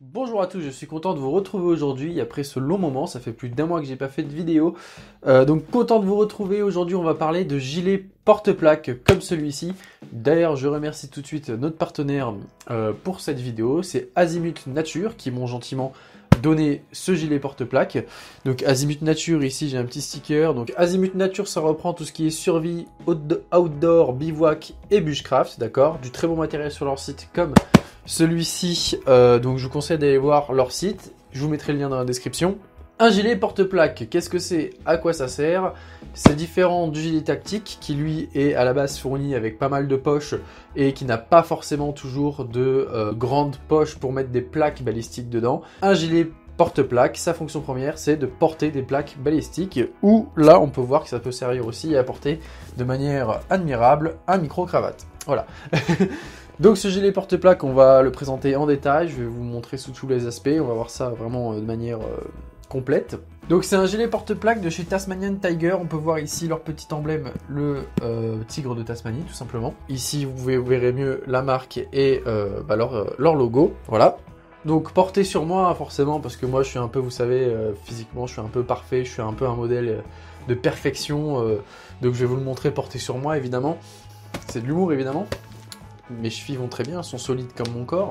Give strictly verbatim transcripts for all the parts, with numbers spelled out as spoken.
Bonjour à tous, je suis content de vous retrouver aujourd'hui après ce long moment, ça fait plus d'un mois que j'ai pas fait de vidéo, euh, donc content de vous retrouver. Aujourd'hui on va parler de gilets porte-plaques comme celui-ci. D'ailleurs je remercie tout de suite notre partenaire euh, pour cette vidéo, c'est Azimut Nature qui m'ont gentiment donné ce gilet porte-plaques. Donc Azimut Nature, ici j'ai un petit sticker, donc Azimut Nature ça reprend tout ce qui est survie, outdoor, bivouac et bushcraft, d'accord, du très bon matériel sur leur site comme celui-ci, euh, donc je vous conseille d'aller voir leur site, je vous mettrai le lien dans la description. Un gilet porte-plaque, qu'est-ce que c'est? À quoi ça sert? C'est différent du gilet tactique qui lui est à la base fourni avec pas mal de poches et qui n'a pas forcément toujours de euh, grandes poches pour mettre des plaques balistiques dedans. Un gilet porte-plaque, sa fonction première c'est de porter des plaques balistiques, ou là on peut voir que ça peut servir aussi à porter de manière admirable un micro-cravate. Voilà. Donc ce gilet porte-plaque, on va le présenter en détail, je vais vous montrer sous tous les aspects, on va voir ça vraiment de manière euh, complète. Donc c'est un gilet porte-plaque de chez Tasmanian Tiger, on peut voir ici leur petit emblème, le euh, tigre de Tasmanie tout simplement. Ici vous, pouvez, vous verrez mieux la marque et euh, bah, leur, euh, leur logo, voilà. Donc porté sur moi forcément, parce que moi je suis un peu, vous savez, euh, physiquement je suis un peu parfait, je suis un peu un modèle de perfection, euh, donc je vais vous le montrer porté sur moi évidemment. C'est de l'humour évidemment. Mes chevilles vont très bien, elles sont solides comme mon corps.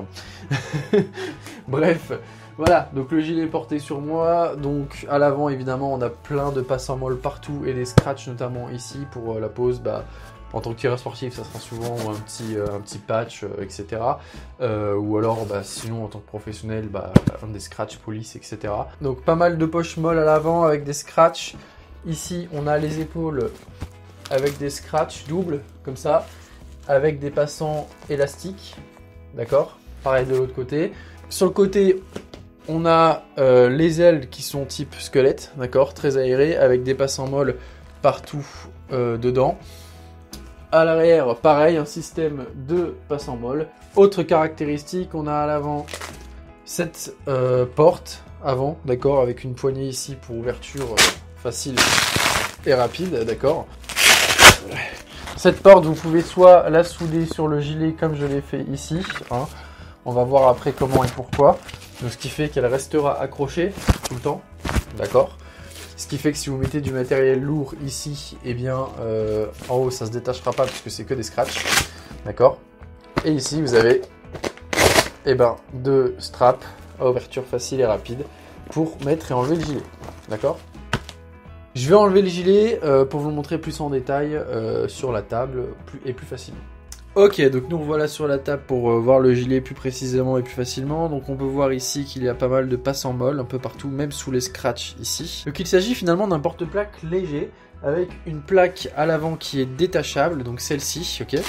Bref, voilà, donc le gilet porté sur moi. Donc à l'avant évidemment on a plein de passes en molle partout et des scratchs notamment ici pour euh, la pose. Bah, en tant que tireur sportif ça sera souvent un petit, euh, un petit patch, euh, et cetera. Euh, ou alors bah, sinon en tant que professionnel, bah, un des scratchs police, et cetera. Donc pas mal de poches molles à l'avant avec des scratchs. Ici on a les épaules avec des scratchs doubles comme ça, avec des passants élastiques, d'accord, pareil de l'autre côté. Sur le côté, on a euh, les ailes qui sont type squelette, d'accord, très aérées, avec des passants molles partout euh, dedans. À l'arrière, pareil, un système de passants molles. Autre caractéristique, on a à l'avant cette euh, porte avant, d'accord, avec une poignée ici pour ouverture euh, facile et rapide, d'accord. Cette porte, vous pouvez soit la souder sur le gilet comme je l'ai fait ici, hein. On va voir après comment et pourquoi. Donc, ce qui fait qu'elle restera accrochée tout le temps, d'accord. Ce qui fait que si vous mettez du matériel lourd ici, eh bien euh, en haut ça se détachera pas puisque c'est que des scratchs, d'accord. Et ici vous avez eh ben, deux straps à ouverture facile et rapide pour mettre et enlever le gilet, d'accord. Je vais enlever le gilet euh, pour vous le montrer plus en détail euh, sur la table plus, et plus facilement. Ok, donc nous voilà sur la table pour euh, voir le gilet plus précisément et plus facilement. Donc on peut voir ici qu'il y a pas mal de passants molles un peu partout, même sous les scratchs ici. Donc il s'agit finalement d'un porte-plaque léger avec une plaque à l'avant qui est détachable, donc celle-ci, ok.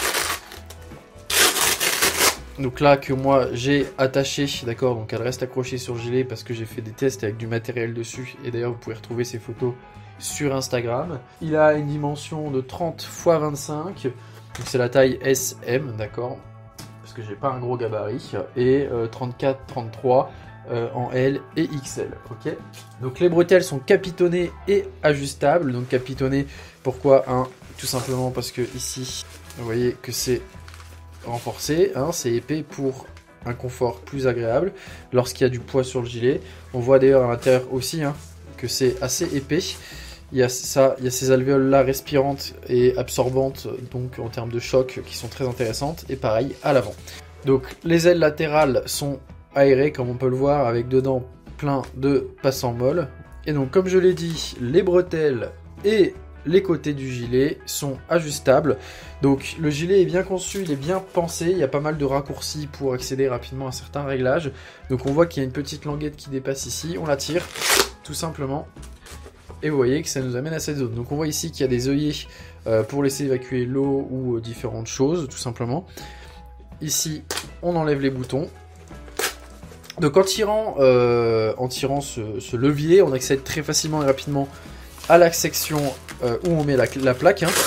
Donc là que moi j'ai attaché, d'accord, donc elle reste accrochée sur le gilet parce que j'ai fait des tests avec du matériel dessus. Et d'ailleurs vous pouvez retrouver ces photos sur Instagram. Il a une dimension de trente fois vingt-cinq, donc c'est la taille S M, d'accord, parce que j'ai pas un gros gabarit, et euh, trente-quatre trente-trois euh, en L et X L, ok. Donc les bretelles sont capitonnées et ajustables. Donc capitonnées, pourquoi hein, tout simplement parce que ici, vous voyez que c'est renforcé, hein, c'est épais pour un confort plus agréable lorsqu'il y a du poids sur le gilet. On voit d'ailleurs à l'intérieur aussi hein, que c'est assez épais. Il y a ça, il y a ces alvéoles là respirantes et absorbantes, donc en termes de choc, qui sont très intéressantes. Et pareil à l'avant. Donc les ailes latérales sont aérées, comme on peut le voir, avec dedans plein de passants molles. Et donc comme je l'ai dit, les bretelles et les côtés du gilet sont ajustables. Donc le gilet est bien conçu, il est bien pensé. Il y a pas mal de raccourcis pour accéder rapidement à certains réglages. Donc on voit qu'il y a une petite languette qui dépasse ici. On la tire tout simplement. Et vous voyez que ça nous amène à cette zone. Donc on voit ici qu'il y a des œillets euh, pour laisser évacuer l'eau ou euh, différentes choses, tout simplement. Ici, on enlève les boutons. Donc en tirant, euh, en tirant ce, ce levier, on accède très facilement et rapidement à la section euh, où on met la, la plaque. Hein.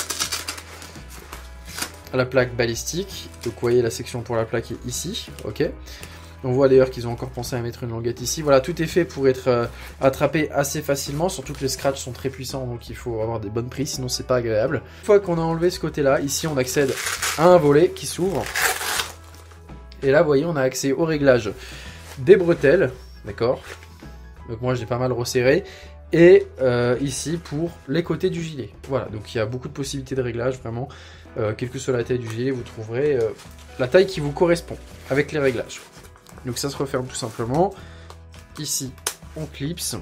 À la plaque balistique. Donc vous voyez la section pour la plaque est ici. Ok. On voit d'ailleurs qu'ils ont encore pensé à mettre une languette ici. Voilà, tout est fait pour être euh, attrapé assez facilement, surtout que les scratchs sont très puissants, donc il faut avoir des bonnes prises, sinon c'est pas agréable. Une fois qu'on a enlevé ce côté-là, ici on accède à un volet qui s'ouvre. Et là, vous voyez, on a accès au réglage des bretelles, d'accord. Donc moi j'ai pas mal resserré. Et euh, ici pour les côtés du gilet. Voilà, donc il y a beaucoup de possibilités de réglage, vraiment. Euh, quelle que soit la taille du gilet, vous trouverez euh, la taille qui vous correspond avec les réglages. Donc ça se referme tout simplement. Ici, on clipse.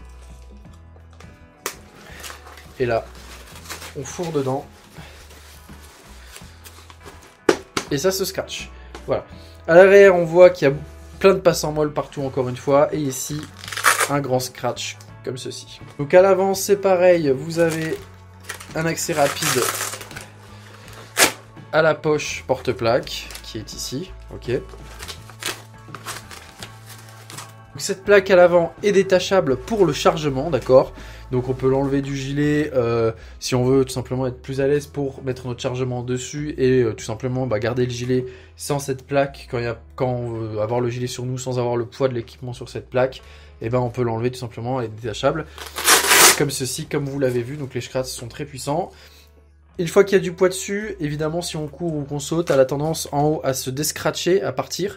Et là, on fourre dedans. Et ça se scratch. Voilà. À l'arrière, on voit qu'il y a plein de passes en molle partout, encore une fois. Et ici, un grand scratch comme ceci. Donc à l'avant, c'est pareil. Vous avez un accès rapide à la poche porte-plaque qui est ici. Ok. Donc cette plaque à l'avant est détachable pour le chargement, d'accord. Donc on peut l'enlever du gilet euh, si on veut tout simplement être plus à l'aise pour mettre notre chargement dessus et euh, tout simplement bah, garder le gilet sans cette plaque quand, y a, quand on veut avoir le gilet sur nous sans avoir le poids de l'équipement sur cette plaque. Et ben on peut l'enlever tout simplement, elle est détachable. Comme ceci, comme vous l'avez vu, donc les scratchs sont très puissants. Une fois qu'il y a du poids dessus, évidemment si on court ou qu'on saute, elle a tendance en haut à se descratcher, à partir,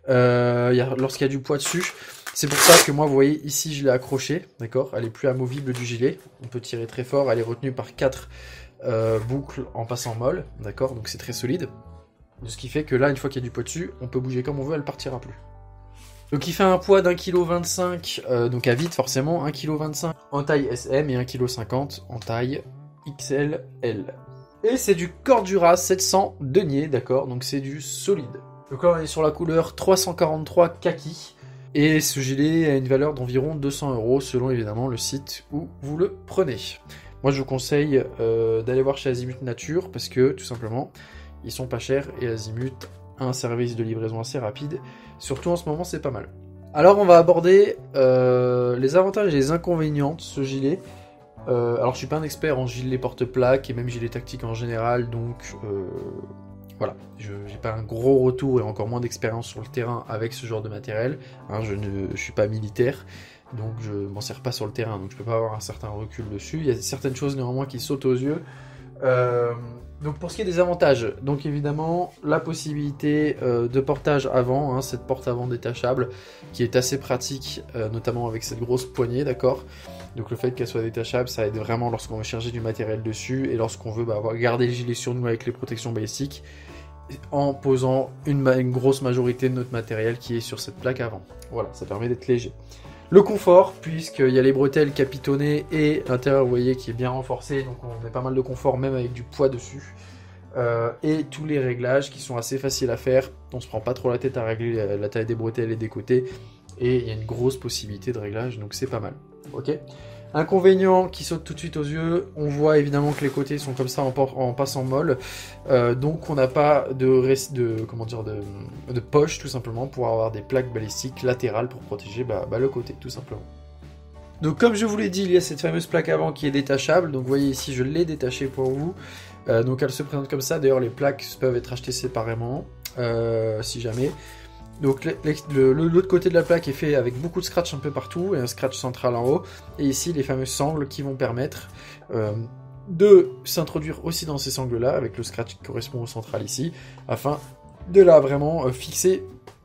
euh, lorsqu'il y a du poids dessus. C'est pour ça que moi, vous voyez, ici, je l'ai accrochée, d'accord. Elle est plus amovible du gilet. On peut tirer très fort. Elle est retenue par quatre euh, boucles en passant molle, d'accord. Donc c'est très solide. Ce qui fait que là, une fois qu'il y a du poids dessus, on peut bouger comme on veut, elle partira plus. Donc il fait un poids d'un kilo vingt-cinq, euh, donc à vide forcément, un kilo vingt-cinq en taille S M et un kilo cinquante en taille X L L. Et c'est du Cordura sept cents denier, d'accord. Donc c'est du solide. Donc là, on est sur la couleur trois cent quarante-trois kaki. Et ce gilet a une valeur d'environ deux cents euros selon évidemment le site où vous le prenez. Moi je vous conseille euh, d'aller voir chez Azimut Nature parce que tout simplement ils sont pas chers et Azimut a un service de livraison assez rapide. Surtout en ce moment c'est pas mal. Alors on va aborder euh, les avantages et les inconvénients de ce gilet. Euh, alors je suis pas un expert en gilet porte-plaque et même gilet tactique en général donc... Euh, Voilà, je n'ai pas un gros retour et encore moins d'expérience sur le terrain avec ce genre de matériel. Hein, je ne je suis pas militaire, donc je ne m'en sers pas sur le terrain, donc je ne peux pas avoir un certain recul dessus. Il y a certaines choses néanmoins qui sautent aux yeux. Euh, donc pour ce qui est des avantages, donc évidemment la possibilité euh, de portage avant, hein, cette porte avant détachable qui est assez pratique, euh, notamment avec cette grosse poignée, d'accord. Donc le fait qu'elle soit détachable, ça aide vraiment lorsqu'on veut charger du matériel dessus et lorsqu'on veut bah, garder le gilet sur nous avec les protections balistiques en posant une, une grosse majorité de notre matériel qui est sur cette plaque avant. Voilà, ça permet d'être léger. Le confort, puisqu'il y a les bretelles capitonnées et l'intérieur, vous voyez, qui est bien renforcé, donc on met pas mal de confort même avec du poids dessus. Euh, et tous les réglages qui sont assez faciles à faire, on se prend pas trop la tête à régler la, la taille des bretelles et des côtés, et il y a une grosse possibilité de réglage, donc c'est pas mal. Ok. Inconvénient qui saute tout de suite aux yeux, on voit évidemment que les côtés sont comme ça en, en passant molle, euh, donc on n'a pas de, de, comment dire, de, de poche tout simplement pour avoir des plaques balistiques latérales pour protéger bah, bah, le côté tout simplement. Donc comme je vous l'ai dit, il y a cette fameuse plaque avant qui est détachable, donc vous voyez ici je l'ai détachée pour vous, euh, donc elle se présente comme ça, d'ailleurs les plaques peuvent être achetées séparément euh, si jamais. Donc l'autre côté de la plaque est fait avec beaucoup de scratch un peu partout et un scratch central en haut. Et ici les fameuses sangles qui vont permettre euh, de s'introduire aussi dans ces sangles là avec le scratch qui correspond au central ici afin de la vraiment euh, fixer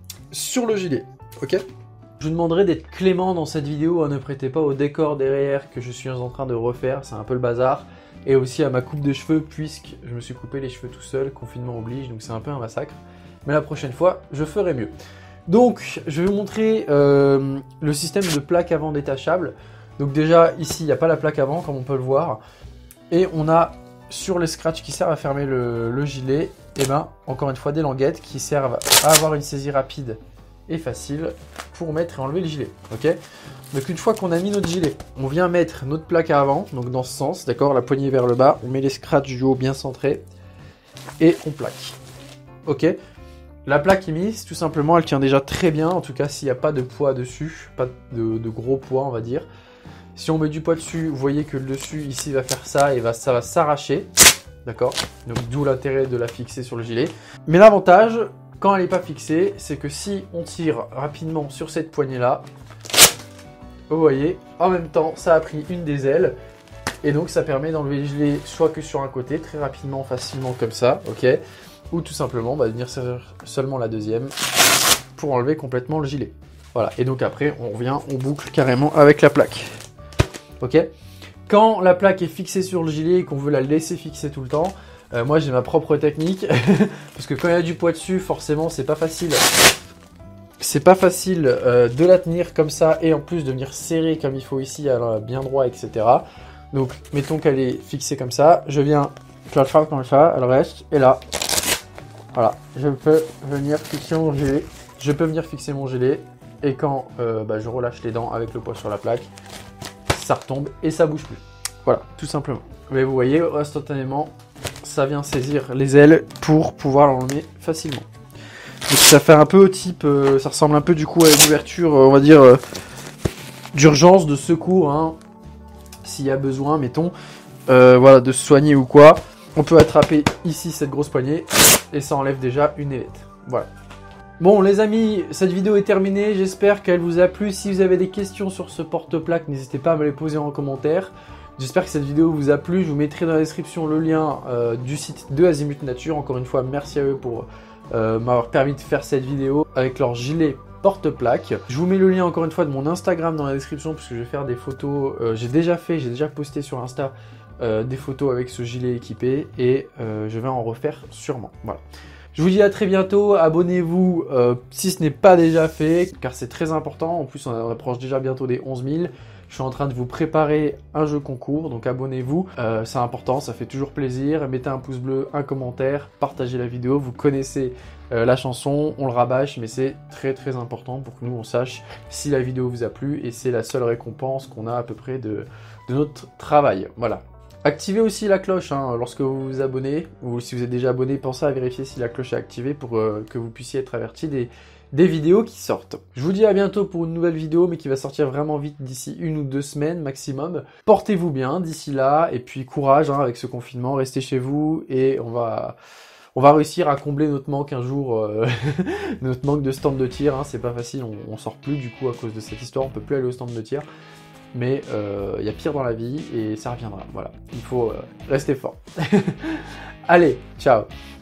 sur le gilet. Ok. Je vous demanderai d'être clément dans cette vidéo, hein, ne prêtez pas au décor derrière que je suis en train de refaire, c'est un peu le bazar. Et aussi à ma coupe de cheveux puisque je me suis coupé les cheveux tout seul, confinement oblige, donc c'est un peu un massacre. Mais la prochaine fois, je ferai mieux. Donc, je vais vous montrer euh, le système de plaque avant détachable. Donc déjà, ici, il n'y a pas la plaque avant, comme on peut le voir. Et on a, sur les scratchs qui servent à fermer le, le gilet, et ben, encore une fois, des languettes qui servent à avoir une saisie rapide et facile pour mettre et enlever le gilet. Ok. Donc une fois qu'on a mis notre gilet, on vient mettre notre plaque à avant, donc dans ce sens, d'accord, la poignée vers le bas, on met les scratchs du haut bien centrés, et on plaque. Ok. La plaque est mise, tout simplement, elle tient déjà très bien, en tout cas s'il n'y a pas de poids dessus, pas de, de gros poids on va dire. Si on met du poids dessus, vous voyez que le dessus ici va faire ça et va, ça va s'arracher, d'accord. Donc d'où l'intérêt de la fixer sur le gilet. Mais l'avantage, quand elle n'est pas fixée, c'est que si on tire rapidement sur cette poignée là, vous voyez, en même temps ça a pris une des ailes. Et donc ça permet d'enlever le gilet soit que sur un côté, très rapidement, facilement comme ça, ok. Ou tout simplement bah, venir servir seulement la deuxième pour enlever complètement le gilet. Voilà, et donc après, on revient, on boucle carrément avec la plaque. Ok? Quand la plaque est fixée sur le gilet et qu'on veut la laisser fixer tout le temps, euh, moi j'ai ma propre technique, parce que quand il y a du poids dessus, forcément c'est pas facile. C'est pas facile euh, de la tenir comme ça et en plus de venir serrer comme il faut ici, alors bien droit, et cetera. Donc mettons qu'elle est fixée comme ça, je viens, je la frappe comme ça, elle reste, et là, voilà, je peux venir fixer mon gilet, je peux venir fixer mon gilet, et quand euh, bah, je relâche les dents avec le poids sur la plaque, ça retombe et ça bouge plus. Voilà, tout simplement. Mais vous voyez, instantanément, ça vient saisir les ailes pour pouvoir l'enlever facilement. Donc ça fait un peu au type, euh, ça ressemble un peu du coup à une ouverture, euh, on va dire, euh, d'urgence, de secours, hein, s'il y a besoin, mettons, euh, voilà, de se soigner ou quoi. On peut attraper ici cette grosse poignée et ça enlève déjà une ailette. Voilà. Bon les amis, cette vidéo est terminée, j'espère qu'elle vous a plu. Si vous avez des questions sur ce porte-plaque, n'hésitez pas à me les poser en commentaire. J'espère que cette vidéo vous a plu, je vous mettrai dans la description le lien euh, du site de Azimut Nature. Encore une fois, merci à eux pour euh, m'avoir permis de faire cette vidéo avec leur gilet porte-plaque. Je vous mets le lien encore une fois de mon Instagram dans la description parce que je vais faire des photos, euh, j'ai déjà fait, j'ai déjà posté sur Insta euh, des photos avec ce gilet équipé et euh, je vais en refaire sûrement. Voilà. Je vous dis à très bientôt, abonnez-vous euh, si ce n'est pas déjà fait, car c'est très important. En plus, on approche déjà bientôt des onze mille. Je suis en train de vous préparer un jeu concours, donc abonnez-vous. Euh, c'est important, ça fait toujours plaisir. Mettez un pouce bleu, un commentaire, partagez la vidéo. Vous connaissez euh, la chanson, on le rabâche, mais c'est très très important pour que nous on sache si la vidéo vous a plu. Et c'est la seule récompense qu'on a à peu près de, de notre travail. Voilà. Activez aussi la cloche hein, lorsque vous vous abonnez, ou si vous êtes déjà abonné, pensez à vérifier si la cloche est activée pour euh, que vous puissiez être averti des, des vidéos qui sortent. Je vous dis à bientôt pour une nouvelle vidéo, mais qui va sortir vraiment vite d'ici une ou deux semaines maximum. Portez-vous bien d'ici là, et puis courage hein, avec ce confinement, restez chez vous, et on va... On va réussir à combler notre manque un jour, euh, notre manque de stand de tir, hein, c'est pas facile, on, on sort plus du coup à cause de cette histoire, on peut plus aller au stand de tir. Mais il euh, y a pire dans la vie et ça reviendra. Voilà, il faut euh, rester fort. Allez, ciao!